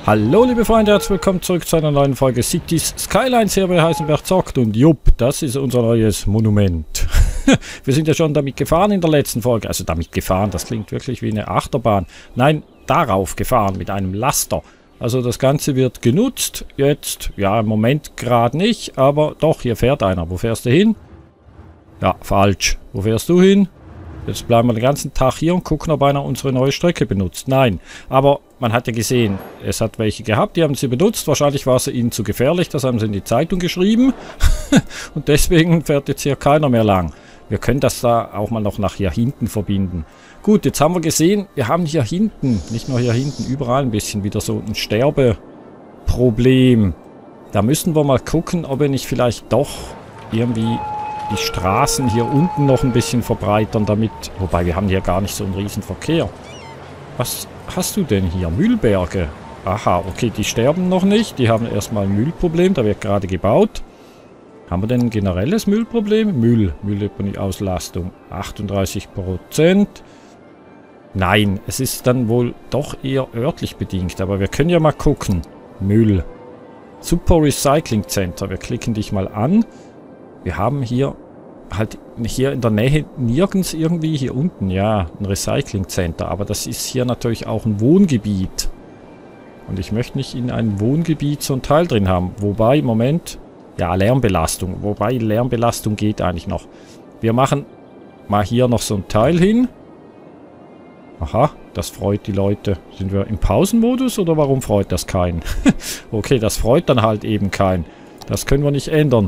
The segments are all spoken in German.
Hallo liebe Freunde, herzlich willkommen zurück zu einer neuen Folge Cities Skylines hier bei Heisenberg zockt. Und jupp, das ist unser neues Monument. Wir sind ja schon damit gefahren in der letzten Folge. Also damit gefahren, das klingt wirklich wie eine Achterbahn. Nein, darauf gefahren mit einem Laster. Also das Ganze wird genutzt. Jetzt, ja im Moment gerade nicht, aber doch, hier fährt einer. Wo fährst du hin? Ja, falsch. Wo fährst du hin? Jetzt bleiben wir den ganzen Tag hier und gucken, ob einer unsere neue Strecke benutzt. Nein, aber man hat ja gesehen, es hat welche gehabt, die haben sie benutzt. Wahrscheinlich war sie ihnen zu gefährlich, das haben sie in die Zeitung geschrieben. Und deswegen fährt jetzt hier keiner mehr lang. Wir können das da auch mal noch nach hier hinten verbinden. Gut, jetzt haben wir gesehen, wir haben hier hinten, nicht nur hier hinten, überall ein bisschen wieder so ein Sterbeproblem. Da müssen wir mal gucken, ob wir nicht vielleicht doch irgendwie die Straßen hier unten noch ein bisschen verbreitern damit. Wobei, wir haben hier gar nicht so einen riesen Verkehr. Was hast du denn hier? Müllberge. Aha, okay, die sterben noch nicht. Die haben erstmal ein Müllproblem. Da wird gerade gebaut. Haben wir denn ein generelles Müllproblem? Mülldeponieauslastung 38%. Nein, es ist dann wohl doch eher örtlich bedingt. Aber wir können ja mal gucken. Müll. Super Recycling Center. Wir klicken dich mal an. Wir haben hier halt hier in der Nähe nirgends irgendwie, hier unten, ja, ein Recycling Center. Aber das ist hier natürlich auch ein Wohngebiet. Und ich möchte nicht in einem Wohngebiet so ein Teil drin haben. Wobei, Moment, ja, Lärmbelastung. Wobei, Lärmbelastung geht eigentlich noch. Wir machen mal hier noch so ein Teil hin. Aha, das freut die Leute. Sind wir im Pausenmodus oder warum freut das keinen? Okay, das freut dann halt eben keinen. Das können wir nicht ändern.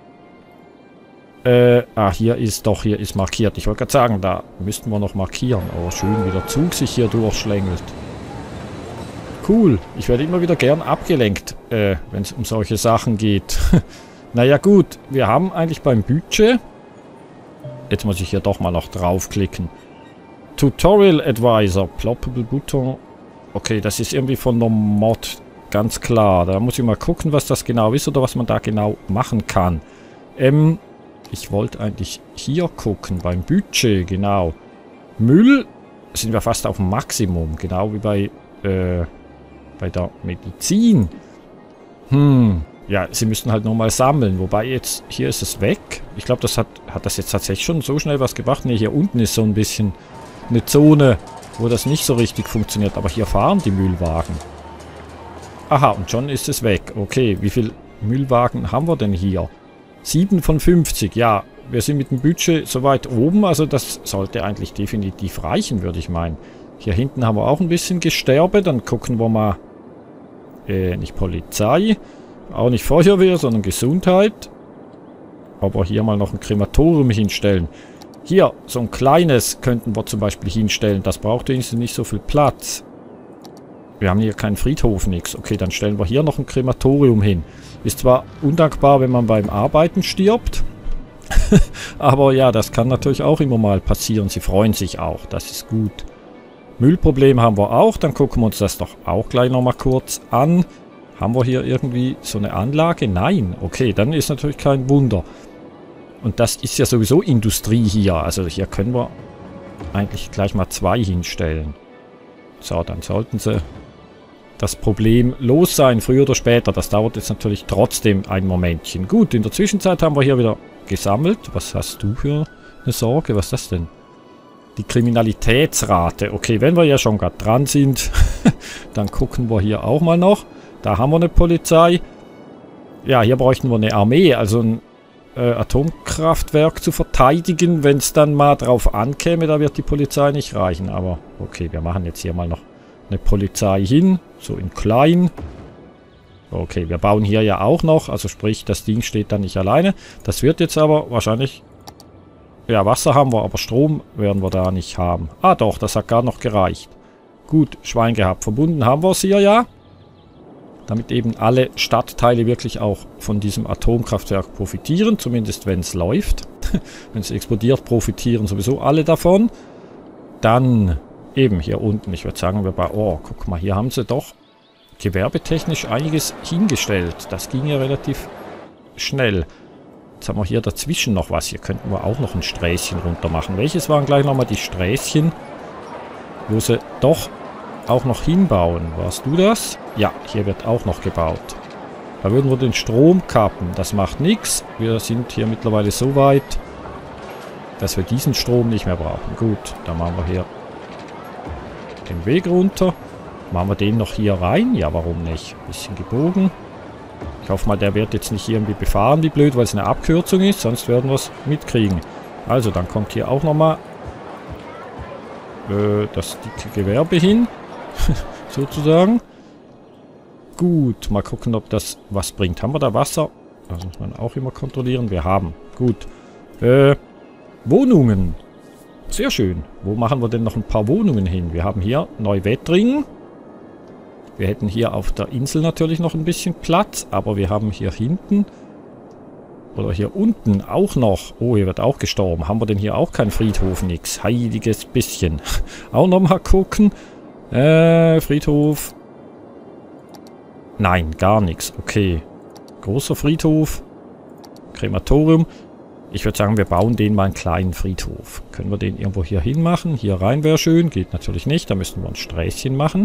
Hier ist markiert. Ich wollte gerade sagen, da müssten wir noch markieren. Oh, schön, wie der Zug sich hier durchschlängelt. Cool. Ich werde immer wieder gern abgelenkt, wenn es um solche Sachen geht. Naja gut, wir haben eigentlich beim Budget... Jetzt muss ich hier doch mal noch draufklicken. Tutorial Advisor. Ploppable Button. Okay, das ist irgendwie von der Mod. Ganz klar. Da muss ich mal gucken, was das genau ist oder was man da genau machen kann. Ich wollte eigentlich hier gucken, beim Budget, genau. Müll sind wir fast auf dem Maximum, genau wie bei der Medizin. Ja, sie müssten halt nochmal sammeln, wobei jetzt, hier ist es weg. Ich glaube, das hat das jetzt tatsächlich schon so schnell was gebracht. Ne, hier unten ist so ein bisschen eine Zone, wo das nicht so richtig funktioniert, aber hier fahren die Müllwagen. Aha, und schon ist es weg. Okay, wie viele Müllwagen haben wir denn hier? 7 von 50, ja, wir sind mit dem Budget so weit oben, also das sollte eigentlich definitiv reichen, würde ich meinen. Hier hinten haben wir auch ein bisschen Gesterbe, dann gucken wir mal, nicht Polizei, auch nicht Feuerwehr, sondern Gesundheit. Ob wir hier mal noch ein Krematorium hinstellen. Hier, so ein kleines könnten wir zum Beispiel hinstellen, das braucht wenigstens nicht so viel Platz. Wir haben hier keinen Friedhof, nix. Okay, dann stellen wir hier noch ein Krematorium hin. Ist zwar undankbar, wenn man beim Arbeiten stirbt. Aber ja, das kann natürlich auch immer mal passieren. Sie freuen sich auch, das ist gut. Müllproblem haben wir auch. Dann gucken wir uns das doch auch gleich nochmal kurz an. Haben wir hier irgendwie so eine Anlage? Nein. Okay, dann ist natürlich kein Wunder. Und das ist ja sowieso Industrie hier. Also hier können wir eigentlich gleich mal 2 hinstellen. So, dann sollten sie das Problem los sein, früher oder später. Das dauert jetzt natürlich trotzdem ein Momentchen. Gut, in der Zwischenzeit haben wir hier wieder gesammelt. Was hast du für eine Sorge? Was ist das denn? Die Kriminalitätsrate. Okay, wenn wir ja schon gerade dran sind, dann gucken wir hier auch mal noch. Da haben wir eine Polizei. Ja, hier bräuchten wir eine Armee, also ein Atomkraftwerk zu verteidigen. Wenn es dann mal drauf ankäme, da wird die Polizei nicht reichen. Aber okay, wir machen jetzt hier mal noch eine Polizei hin, so in klein. Okay, wir bauen hier ja auch noch, also sprich, das Ding steht dann nicht alleine. Das wird jetzt aber wahrscheinlich... Ja, Wasser haben wir, aber Strom werden wir da nicht haben. Ah doch, das hat gar noch gereicht. Gut, Schwein gehabt. Verbunden haben wir es hier ja. Damit eben alle Stadtteile wirklich auch von diesem Atomkraftwerk profitieren, zumindest wenn es läuft. Wenn es explodiert, profitieren sowieso alle davon. Dann eben hier unten, ich würde sagen, oh, guck mal, hier haben sie doch gewerbetechnisch einiges hingestellt. Das ging ja relativ schnell. Jetzt haben wir hier dazwischen noch was. Hier könnten wir auch noch ein Sträßchen runter machen. Welches waren gleich nochmal die Sträßchen, wo sie doch auch noch hinbauen. Warst du das? Ja, hier wird auch noch gebaut. Da würden wir den Strom kappen. Das macht nichts. Wir sind hier mittlerweile so weit, dass wir diesen Strom nicht mehr brauchen. Gut, dann machen wir hier den Weg runter. Machen wir den noch hier rein? Ja, warum nicht? Bisschen gebogen. Ich hoffe mal, der wird jetzt nicht irgendwie befahren, wie blöd, weil es eine Abkürzung ist. Sonst werden wir es mitkriegen. Also, dann kommt hier auch nochmal das dicke Gewerbe hin. Sozusagen. Gut, mal gucken, ob das was bringt. Haben wir da Wasser? Das muss man auch immer kontrollieren. Wir haben. Gut. Wohnungen. Sehr schön. Wo machen wir denn noch ein paar Wohnungen hin? Wir haben hier Neuwettringen. Wir hätten hier auf der Insel natürlich noch ein bisschen Platz, aber wir haben hier hinten oder hier unten auch noch. Oh, hier wird auch gestorben. Haben wir denn hier auch keinen Friedhof? Nix. Heiliges bisschen. Auch nochmal gucken. Friedhof. Nein, gar nichts. Okay. Großer Friedhof. Krematorium. Ich würde sagen, wir bauen den mal einen kleinen Friedhof. Können wir den irgendwo hier hin machen? Hier rein wäre schön. Geht natürlich nicht. Da müssten wir ein Sträßchen machen.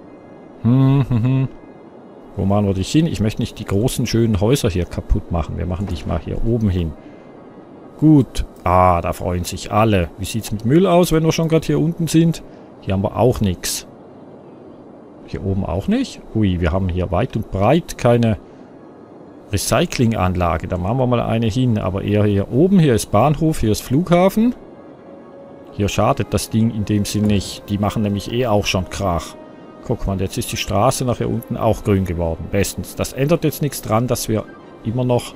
Wo machen wir dich hin? Ich möchte nicht die großen, schönen Häuser hier kaputt machen. Wir machen dich mal hier oben hin. Gut. Ah, da freuen sich alle. Wie sieht es mit Müll aus, wenn wir schon gerade hier unten sind? Hier haben wir auch nichts. Hier oben auch nicht? Ui, wir haben hier weit und breit keine Recyclinganlage. Da machen wir mal eine hin. Aber eher hier oben. Hier ist Bahnhof, hier ist Flughafen. Hier schadet das Ding in dem Sinn nicht. Die machen nämlich eh auch schon Krach. Guck mal, jetzt ist die Straße nach hier unten auch grün geworden. Bestens. Das ändert jetzt nichts dran, dass wir immer noch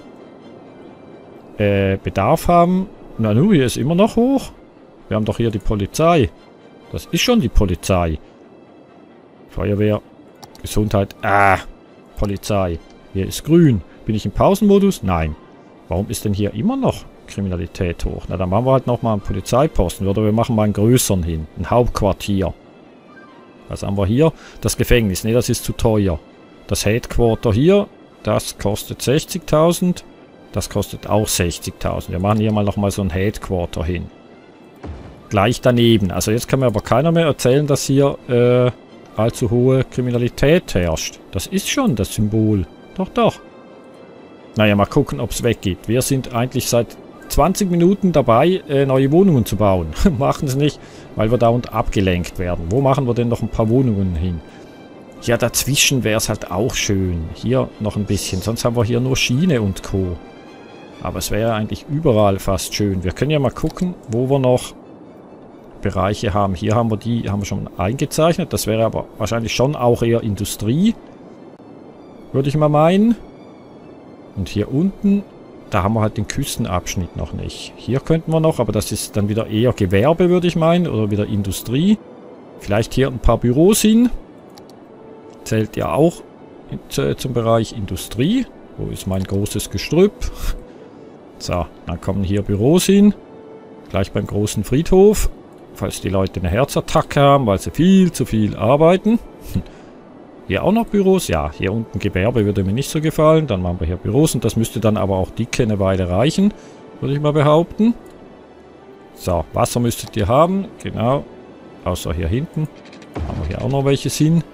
Bedarf haben. Na nu, hier ist immer noch hoch. Wir haben doch hier die Polizei. Das ist schon die Polizei. Feuerwehr. Gesundheit. Polizei. Hier ist grün. Bin ich im Pausenmodus? Nein. Warum ist denn hier immer noch Kriminalität hoch? Na, dann machen wir halt nochmal einen Polizeiposten. Oder wir machen mal einen größeren hin. Ein Hauptquartier. Was haben wir hier? Das Gefängnis. Ne, das ist zu teuer. Das Headquarter hier, das kostet 60.000. Das kostet auch 60.000. Wir machen hier mal nochmal so ein Headquarter hin. Gleich daneben. Also jetzt kann mir aber keiner mehr erzählen, dass hier allzu hohe Kriminalität herrscht. Das ist schon das Symbol. Doch, doch. Naja, mal gucken, ob es weggeht. Wir sind eigentlich seit 20 Minuten dabei, neue Wohnungen zu bauen. Machen es nicht, weil wir dauernd abgelenkt werden. Wo machen wir denn noch ein paar Wohnungen hin? Ja, dazwischen wäre es halt auch schön. Hier noch ein bisschen. Sonst haben wir hier nur Schiene und Co. Aber es wäre eigentlich überall fast schön. Wir können ja mal gucken, wo wir noch Bereiche haben. Hier haben wir die, haben wir schon eingezeichnet. Das wäre aber wahrscheinlich schon auch eher Industrie. Würde ich mal meinen. Und hier unten, da haben wir halt den Küstenabschnitt noch nicht. Hier könnten wir noch, aber das ist dann wieder eher Gewerbe, würde ich meinen. Oder wieder Industrie. Vielleicht hier ein paar Büros hin. Zählt ja auch zum Bereich Industrie. Wo ist mein großes Gestrüpp? So, dann kommen hier Büros hin. Gleich beim großen Friedhof. Falls die Leute eine Herzattacke haben, weil sie viel zu viel arbeiten. Hier auch noch Büros? Ja, hier unten Gewerbe würde mir nicht so gefallen. Dann machen wir hier Büros und das müsste dann aber auch dicke eine Weile reichen. Würde ich mal behaupten. So, Wasser müsstet ihr haben. Genau. Außer hier hinten. Haben wir hier auch noch welches hin.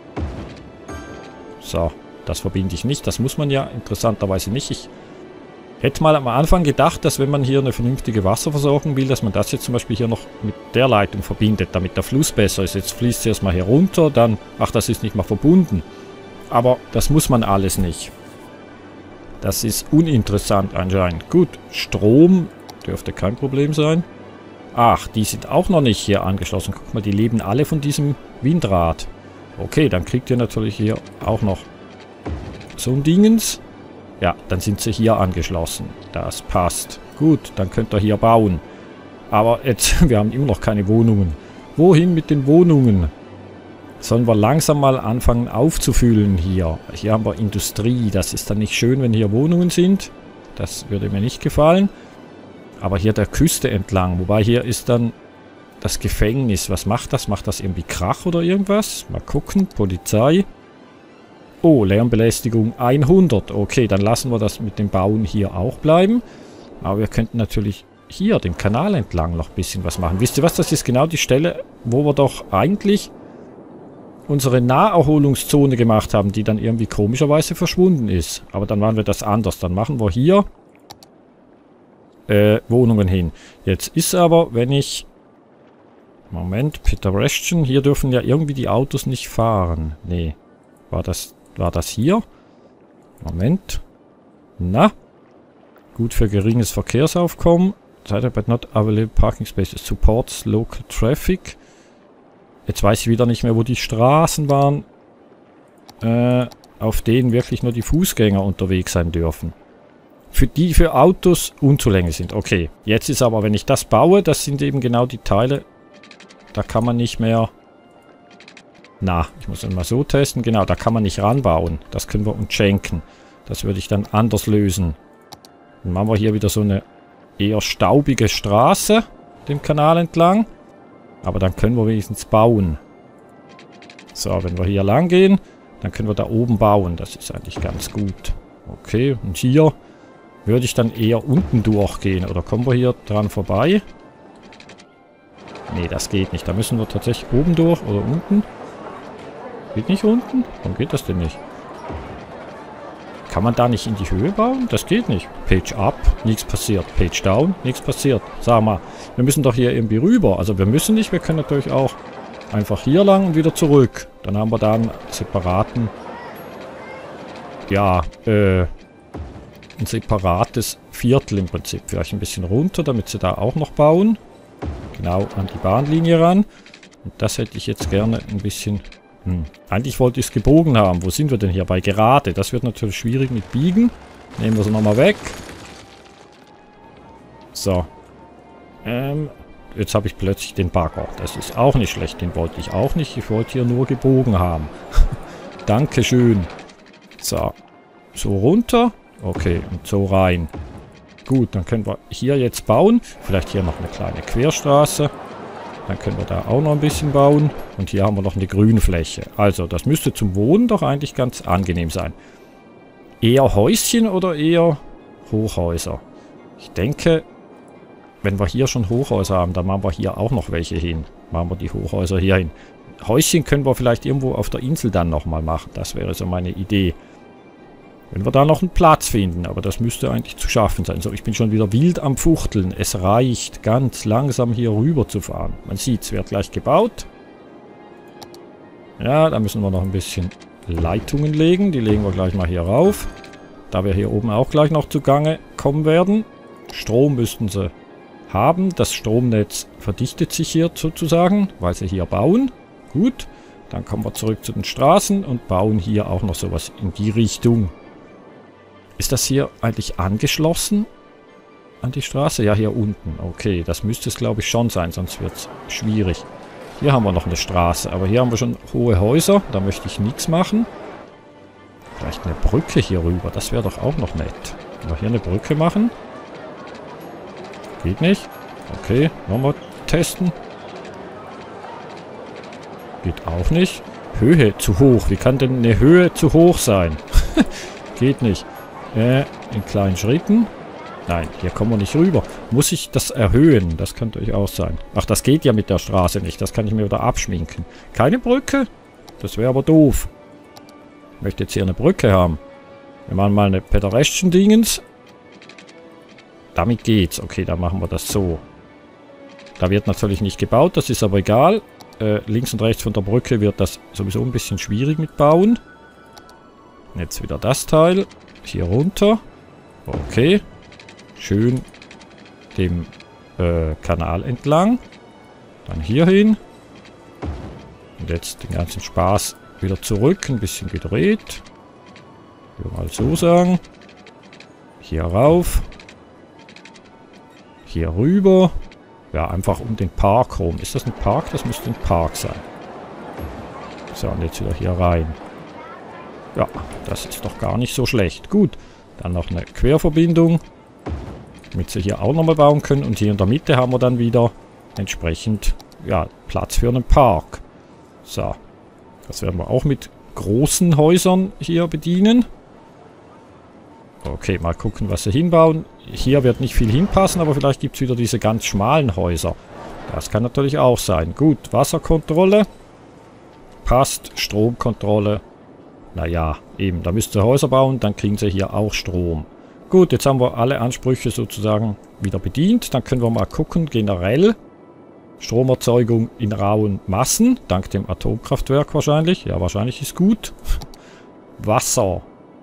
So, das verbinde ich nicht. Das muss man ja interessanterweise nicht. Ich hätte mal am Anfang gedacht, dass wenn man hier eine vernünftige Wasserversorgung will, dass man das jetzt zum Beispiel hier noch mit der Leitung verbindet, damit der Fluss besser ist. Jetzt fließt es erstmal hier runter, dann, ach, das ist nicht mal verbunden. Aber das muss man alles nicht. Das ist uninteressant anscheinend. Gut, Strom dürfte kein Problem sein. Ach, die sind auch noch nicht hier angeschlossen. Guck mal, die leben alle von diesem Windrad. Okay, dann kriegt ihr natürlich hier auch noch so ein Dingens. Ja, dann sind sie hier angeschlossen. Das passt. Gut, dann könnt ihr hier bauen. Aber jetzt, wir haben immer noch keine Wohnungen. Wohin mit den Wohnungen? Sollen wir langsam mal anfangen aufzufüllen hier. Hier haben wir Industrie. Das ist dann nicht schön, wenn hier Wohnungen sind. Das würde mir nicht gefallen. Aber hier der Küste entlang. Wobei hier ist dann das Gefängnis. Was macht das? Macht das irgendwie Krach oder irgendwas? Mal gucken. Polizei. Oh, Lärmbelästigung 100. Okay, dann lassen wir das mit dem Bauen hier auch bleiben. Aber wir könnten natürlich hier den Kanal entlang noch ein bisschen was machen. Wisst ihr was? Das ist genau die Stelle, wo wir doch eigentlich unsere Naherholungszone gemacht haben, die dann irgendwie komischerweise verschwunden ist. Aber dann machen wir das anders. Dann machen wir hier Wohnungen hin. Jetzt ist aber, wenn ich... Moment, Pedestrian. Hier dürfen ja irgendwie die Autos nicht fahren. Nee. War das hier? Moment. Na? Gut für geringes Verkehrsaufkommen. But not available parking spaces. Supports local traffic. Jetzt weiß ich wieder nicht mehr, wo die Straßen waren. Auf denen wirklich nur die Fußgänger unterwegs sein dürfen. Die für Autos unzulänglich sind. Okay. Jetzt ist aber, wenn ich das baue, das sind eben genau die Teile. Da kann man nicht mehr... Na, ich muss das mal so testen. Genau, da kann man nicht ranbauen. Das können wir uns schenken. Das würde ich dann anders lösen. Dann machen wir hier wieder so eine eher staubige Straße dem Kanal entlang. Aber dann können wir wenigstens bauen. So, wenn wir hier lang gehen, dann können wir da oben bauen. Das ist eigentlich ganz gut. Okay, und hier würde ich dann eher unten durchgehen. Oder kommen wir hier dran vorbei? Nee, das geht nicht. Da müssen wir tatsächlich oben durch oder unten. Geht nicht unten? Warum geht das denn nicht? Kann man da nicht in die Höhe bauen? Das geht nicht. Page up, nichts passiert. Page down, nichts passiert. Sag mal, wir müssen doch hier irgendwie rüber. Also wir müssen nicht, wir können natürlich auch einfach hier lang und wieder zurück. Dann haben wir da einen separaten... Ja, ein separates Viertel im Prinzip. Vielleicht ein bisschen runter, damit sie da auch noch bauen. Genau an die Bahnlinie ran. Und das hätte ich jetzt gerne ein bisschen... Eigentlich wollte ich es gebogen haben. Wo sind wir denn hier? Bei gerade. Das wird natürlich schwierig mit Biegen. Nehmen wir sie nochmal weg. So. Jetzt habe ich plötzlich den Bagger. Das ist auch nicht schlecht. Den wollte ich auch nicht. Ich wollte hier nur gebogen haben. Dankeschön. So. So runter. Okay, und so rein. Gut, dann können wir hier jetzt bauen. Vielleicht hier noch eine kleine Querstraße. Dann können wir da auch noch ein bisschen bauen. Und hier haben wir noch eine grüne Fläche. Also, das müsste zum Wohnen doch eigentlich ganz angenehm sein. Eher Häuschen oder eher Hochhäuser? Ich denke, wenn wir hier schon Hochhäuser haben, dann machen wir hier auch noch welche hin. Machen wir die Hochhäuser hier hin. Häuschen können wir vielleicht irgendwo auf der Insel dann nochmal machen. Das wäre so meine Idee. Wenn wir da noch einen Platz finden, aber das müsste eigentlich zu schaffen sein. So, ich bin schon wieder wild am Fuchteln. Es reicht, ganz langsam hier rüber zu fahren. Man sieht, es wird gleich gebaut. Ja, da müssen wir noch ein bisschen Leitungen legen. Die legen wir gleich mal hier rauf. Da wir hier oben auch gleich noch zugange kommen werden. Strom müssten sie haben. Das Stromnetz verdichtet sich hier sozusagen, weil sie hier bauen. Gut, dann kommen wir zurück zu den Straßen und bauen hier auch noch sowas in die Richtung. Ist das hier eigentlich angeschlossen an die Straße? Ja, hier unten. Okay, das müsste es glaube ich schon sein, sonst wird es schwierig. Hier haben wir noch eine Straße, aber hier haben wir schon hohe Häuser. Da möchte ich nichts machen. Vielleicht eine Brücke hier rüber, das wäre doch auch noch nett. Können wir hier eine Brücke machen? Geht nicht. Okay, nochmal testen. Geht auch nicht. Höhe zu hoch. Wie kann denn eine Höhe zu hoch sein? Geht nicht. In kleinen Schritten. Nein, hier kommen wir nicht rüber. Muss ich das erhöhen? Das kann durchaus sein. Ach, das geht ja mit der Straße nicht. Das kann ich mir wieder abschminken. Keine Brücke? Das wäre aber doof. Ich möchte jetzt hier eine Brücke haben. Wir machen mal eine Pedestrian-Dingens. Damit geht's. Okay, dann machen wir das so. Da wird natürlich nicht gebaut. Das ist aber egal. Links und rechts von der Brücke wird das sowieso ein bisschen schwierig mit Bauen. Jetzt wieder das Teil. Hier runter. Okay. Schön dem Kanal entlang. Dann hier hin. Und jetzt den ganzen Spaß wieder zurück. Ein bisschen gedreht. Ich will mal so sagen. Hier rauf. Hier rüber. Ja, einfach um den Park rum. Ist das ein Park? Das müsste ein Park sein. So, und jetzt wieder hier rein. Ja, das ist doch gar nicht so schlecht. Gut, dann noch eine Querverbindung. Damit sie hier auch nochmal bauen können. Und hier in der Mitte haben wir dann wieder entsprechend, ja, Platz für einen Park. So, das werden wir auch mit großen Häusern hier bedienen. Okay, mal gucken, was sie hinbauen. Hier wird nicht viel hinpassen, aber vielleicht gibt es wieder diese ganz schmalen Häuser. Das kann natürlich auch sein. Gut, Wasserkontrolle. passt. Stromkontrolle. Naja, eben, da müsst ihr Häuser bauen, dann kriegen sie hier auch Strom. Gut, jetzt haben wir alle Ansprüche sozusagen wieder bedient. Dann können wir mal gucken, generell. Stromerzeugung in rauen Massen, dank dem Atomkraftwerk wahrscheinlich. Ja, wahrscheinlich ist gut. Wasserverbrauch.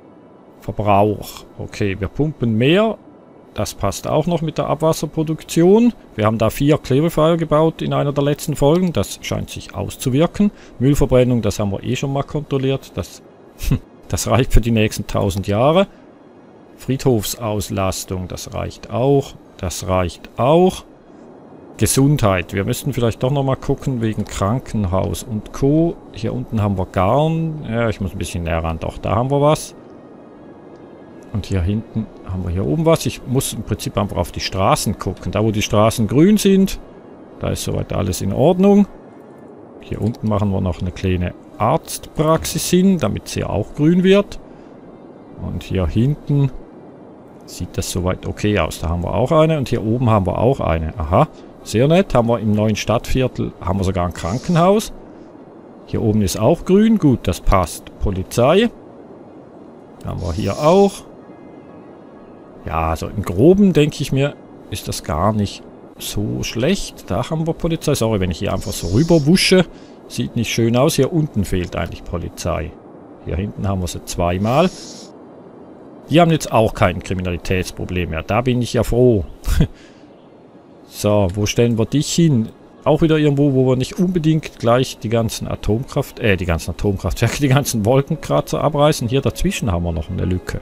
Okay, wir pumpen mehr. Das passt auch noch mit der Abwasserproduktion. Wir haben da 4 Clarifier gebaut in einer der letzten Folgen. Das scheint sich auszuwirken. Müllverbrennung, das haben wir eh schon mal kontrolliert. Das reicht für die nächsten 1000 Jahre. Friedhofsauslastung, das reicht auch. Das reicht auch. Gesundheit. Wir müssten vielleicht doch nochmal gucken wegen Krankenhaus und Co. Hier unten haben wir Garn. Ja, ich muss ein bisschen näher ran. Doch, da haben wir was. Und hier hinten haben wir hier oben was. Ich muss im Prinzip einfach auf die Straßen gucken. Da, wo die Straßen grün sind, da ist soweit alles in Ordnung. Hier unten machen wir noch eine kleine Arztpraxis hin, damit sie auch grün wird. Und hier hinten sieht das soweit okay aus. Da haben wir auch eine und hier oben haben wir auch eine. Aha, sehr nett. Haben wir im neuen Stadtviertel, haben wir sogar ein Krankenhaus. Hier oben ist auch grün. Gut, das passt. Polizei. Haben wir hier auch. Ja, also im Groben denke ich mir, ist das gar nicht so schlecht. Da haben wir Polizei. Sorry, wenn ich hier einfach so rüber wusche. Sieht nicht schön aus. Hier unten fehlt eigentlich Polizei. Hier hinten haben wir sie zweimal. Die haben jetzt auch kein Kriminalitätsproblem mehr. Da bin ich ja froh. So, wo stellen wir dich hin? Auch wieder irgendwo, wo wir nicht unbedingt gleich die ganzen Atomkraftwerke, die ganzen Wolkenkratzer abreißen. Hier dazwischen haben wir noch eine Lücke.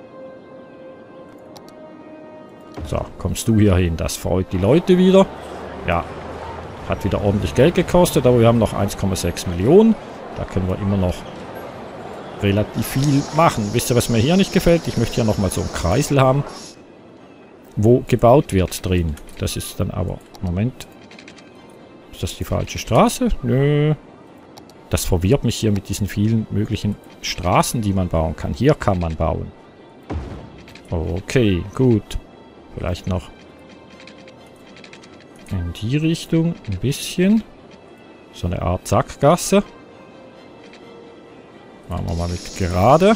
So, kommst du hier hin. Das freut die Leute wieder. Ja, hat wieder ordentlich Geld gekostet, aber wir haben noch 1,6 Millionen. Da können wir immer noch relativ viel machen. Wisst ihr, was mir hier nicht gefällt? Ich möchte hier nochmal so einen Kreisel haben, wo gebaut wird drin. Das ist dann aber... Moment. Ist das die falsche Straße? Nö. Das verwirrt mich hier mit diesen vielen möglichen Straßen, die man bauen kann. Hier kann man bauen. Okay, gut. Vielleicht noch in die Richtung ein bisschen. So eine Art Sackgasse. Machen wir mal mit gerade.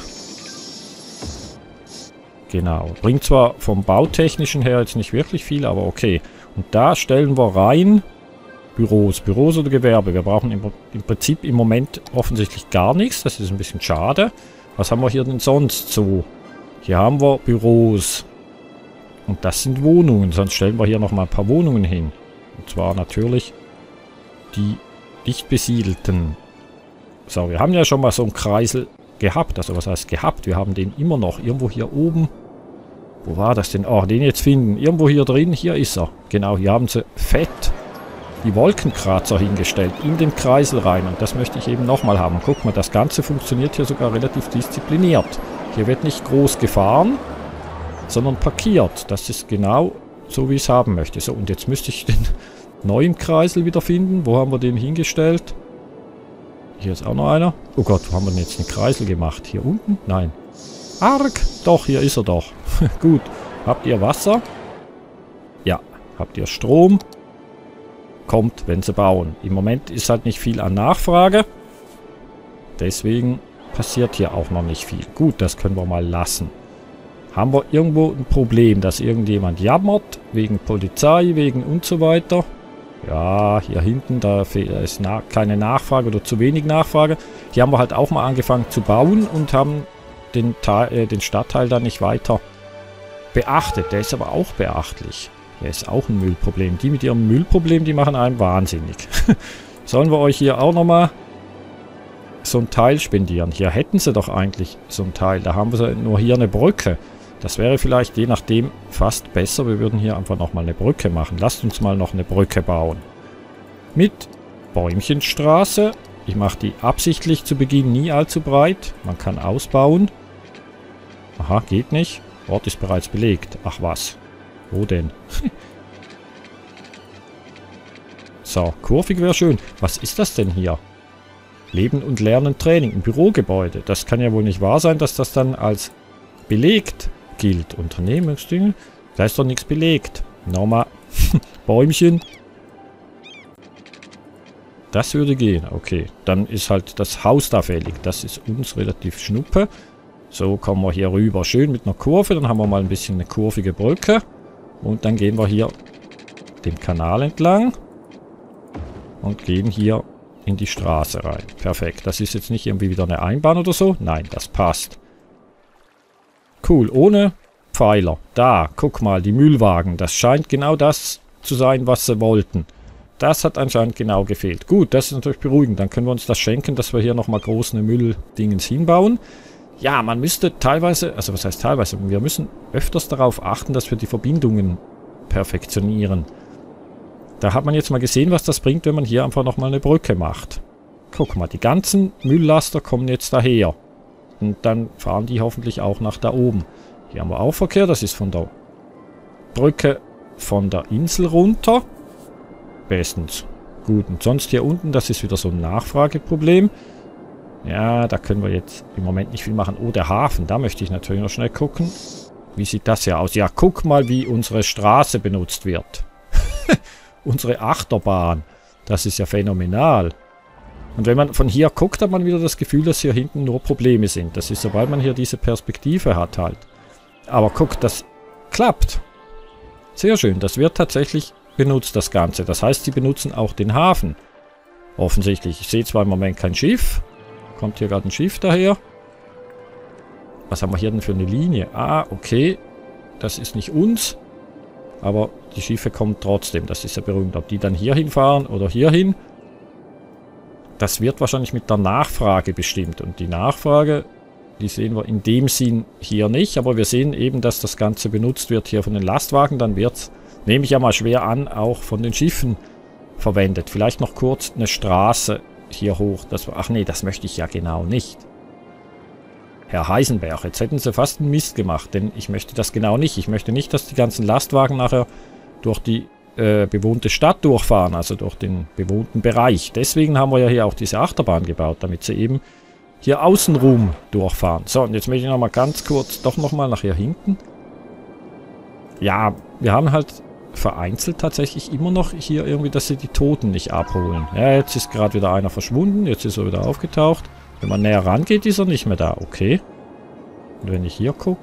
Genau. Bringt zwar vom Bautechnischen her jetzt nicht wirklich viel, aber okay. Und da stellen wir rein Büros. Büros oder Gewerbe. Wir brauchen im Prinzip im Moment offensichtlich gar nichts. Das ist ein bisschen schade. Was haben wir hier denn sonst so? Hier haben wir Büros. Und das sind Wohnungen. Sonst stellen wir hier nochmal ein paar Wohnungen hin. Und zwar natürlich die dicht besiedelten. So, wir haben ja schon mal so einen Kreisel gehabt. Also was heißt gehabt? Wir haben den immer noch. Irgendwo hier oben. Wo war das denn? Oh, den jetzt finden. Irgendwo hier drin. Hier ist er. Genau, hier haben sie fett die Wolkenkratzer hingestellt. In den Kreisel rein. Und das möchte ich eben nochmal haben. Guck mal, das Ganze funktioniert hier sogar relativ diszipliniert. Hier wird nicht groß gefahren, sondern parkiert. Das ist genau so, wie ich es haben möchte. So, und jetzt müsste ich den neuen Kreisel wieder finden. Wo haben wir den hingestellt? Hier ist auch noch einer. Oh Gott, wo haben wir denn jetzt einen Kreisel gemacht? Hier unten? Nein. Arg! Doch, hier ist er doch. Gut. Habt ihr Wasser? Ja. Habt ihr Strom? Kommt, wenn sie bauen. Im Moment ist halt nicht viel an Nachfrage. Deswegen passiert hier auch noch nicht viel. Gut, das können wir mal lassen. Haben wir irgendwo ein Problem, dass irgendjemand jammert? Wegen Polizei, wegen und so weiter? Ja, hier hinten, da ist keine Nachfrage oder zu wenig Nachfrage. Hier haben wir halt auch mal angefangen zu bauen und haben den Stadtteil dann nicht weiter beachtet. Der ist aber auch beachtlich. Der ist auch ein Müllproblem. Die mit ihrem Müllproblem, die machen einen wahnsinnig. Sollen wir euch hier auch nochmal so ein Teil spendieren? Hier hätten sie doch eigentlich so ein Teil. Da haben wir nur hier eine Brücke. Das wäre vielleicht je nachdem fast besser. Wir würden hier einfach nochmal eine Brücke machen. Lasst uns mal noch eine Brücke bauen. Mit Bäumchenstraße. Ich mache die absichtlich zu Beginn nie allzu breit. Man kann ausbauen. Aha, geht nicht. Ort ist bereits belegt. Ach was. Wo denn? So, kurvig wäre schön. Was ist das denn hier? Leben und Lernen Training im Bürogebäude. Das kann ja wohl nicht wahr sein, dass das dann als belegt gilt. Unternehmensdinge. Da ist doch nichts belegt. Nochmal. Bäumchen. Das würde gehen, okay. Dann ist halt das Haus da fällig. Das ist uns relativ schnuppe. So, kommen wir hier rüber. Schön mit einer Kurve. Dann haben wir mal ein bisschen eine kurvige Brücke. Und dann gehen wir hier den Kanal entlang. Und gehen hier in die Straße rein. Perfekt. Das ist jetzt nicht irgendwie wieder eine Einbahn oder so. Nein, das passt. Cool, ohne Pfeiler. Da, guck mal, die Müllwagen. Das scheint genau das zu sein, was sie wollten. Das hat anscheinend genau gefehlt. Gut, das ist natürlich beruhigend. Dann können wir uns das schenken, dass wir hier nochmal groß eine Mülldingens hinbauen. Ja, man müsste teilweise, also was heißt teilweise, wir müssen öfters darauf achten, dass wir die Verbindungen perfektionieren. Da hat man jetzt mal gesehen, was das bringt, wenn man hier einfach nochmal eine Brücke macht. Guck mal, die ganzen Mülllaster kommen jetzt daher. Und dann fahren die hoffentlich auch nach da oben. Hier haben wir auch Verkehr, das ist von der Brücke von der Insel runter. Bestens. Gut, und sonst hier unten, das ist wieder so ein Nachfrageproblem. Ja, da können wir jetzt im Moment nicht viel machen. Oh, der Hafen, da möchte ich natürlich noch schnell gucken. Wie sieht das hier aus? Ja, guck mal, wie unsere Straße benutzt wird. Unsere Achterbahn. Das ist ja phänomenal. Und wenn man von hier guckt, hat man wieder das Gefühl, dass hier hinten nur Probleme sind. Das ist, sobald man hier diese Perspektive hat halt. Aber guck, das klappt. Sehr schön, das wird tatsächlich benutzt, das Ganze. Das heißt, sie benutzen auch den Hafen. Offensichtlich. Ich sehe zwar im Moment kein Schiff. Kommt hier gerade ein Schiff daher. Was haben wir hier denn für eine Linie? Ah, okay. Das ist nicht uns. Aber die Schiffe kommen trotzdem. Das ist ja beruhigend. Ob die dann hier hinfahren oder hier hin. Das wird wahrscheinlich mit der Nachfrage bestimmt. Und die Nachfrage, die sehen wir in dem Sinn hier nicht. Aber wir sehen eben, dass das Ganze benutzt wird hier von den Lastwagen. Dann wird es, nehme ich ja mal schwer an, auch von den Schiffen verwendet. Vielleicht noch kurz eine Straße hier hoch. Ach nee, das möchte ich ja genau nicht. Herr Heisenberg, jetzt hätten sie fast einen Mist gemacht, denn ich möchte das genau nicht. Ich möchte nicht, dass die ganzen Lastwagen nachher durch die bewohnte Stadt durchfahren, also durch den bewohnten Bereich. Deswegen haben wir ja hier auch diese Achterbahn gebaut, damit sie eben hier außenrum durchfahren. So, und jetzt möchte ich nochmal ganz kurz, doch nochmal nach hier hinten. Ja, wir haben halt vereinzelt tatsächlich immer noch hier irgendwie, dass sie die Toten nicht abholen. Ja, jetzt ist gerade wieder einer verschwunden, jetzt ist er wieder aufgetaucht. Wenn man näher rangeht, ist er nicht mehr da. Okay. Und wenn ich hier gucke,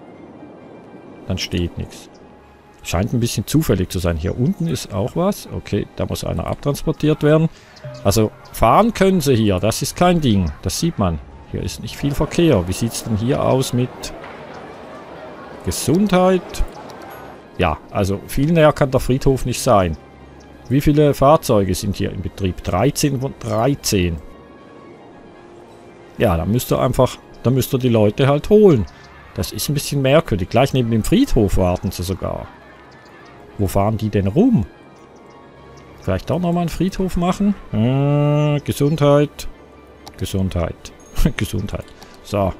dann steht nichts. Scheint ein bisschen zufällig zu sein. Hier unten ist auch was. Okay, da muss einer abtransportiert werden. Also, fahren können sie hier. Das ist kein Ding. Das sieht man. Hier ist nicht viel Verkehr. Wie sieht es denn hier aus mit Gesundheit? Ja, also viel näher kann der Friedhof nicht sein. Wie viele Fahrzeuge sind hier in Betrieb? 13 von 13. Ja, dann müsst ihr die Leute halt holen. Das ist ein bisschen merkwürdig. Gleich neben dem Friedhof warten sie sogar. Wo fahren die denn rum? Vielleicht doch nochmal einen Friedhof machen? Gesundheit. Gesundheit. Gesundheit. So.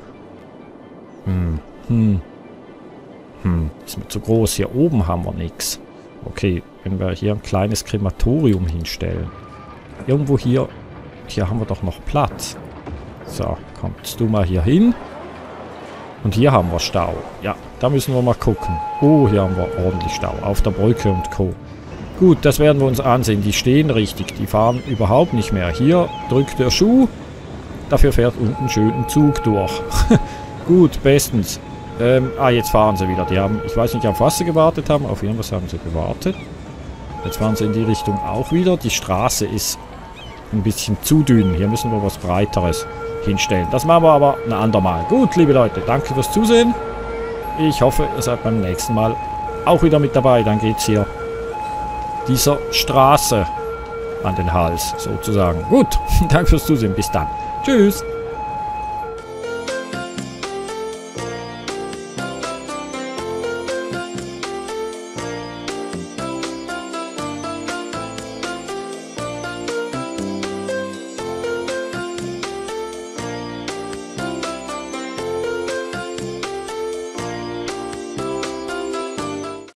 Ist mir zu groß. Hier oben haben wir nichts. Okay, wenn wir hier ein kleines Krematorium hinstellen. Irgendwo hier haben wir doch noch Platz. So, kommst du mal hier hin. Und hier haben wir Stau. Ja, da müssen wir mal gucken. Oh, hier haben wir ordentlich Stau. Auf der Brücke und Co. Gut, das werden wir uns ansehen. Die stehen richtig. Die fahren überhaupt nicht mehr. Hier drückt der Schuh. Dafür fährt unten schön ein Zug durch. Gut, bestens. Jetzt fahren sie wieder. Die haben, ich weiß nicht, auf was sie gewartet haben. Auf irgendwas haben sie gewartet. Jetzt fahren sie in die Richtung auch wieder. Die Straße ist ein bisschen zu dünn. Hier müssen wir was Breiteres hinstellen. Das machen wir aber ein andermal. Gut, liebe Leute, danke fürs Zusehen. Ich hoffe, ihr seid beim nächsten Mal auch wieder mit dabei. Dann geht es hier dieser Straße an den Hals, sozusagen. Gut, danke fürs Zusehen. Bis dann. Tschüss.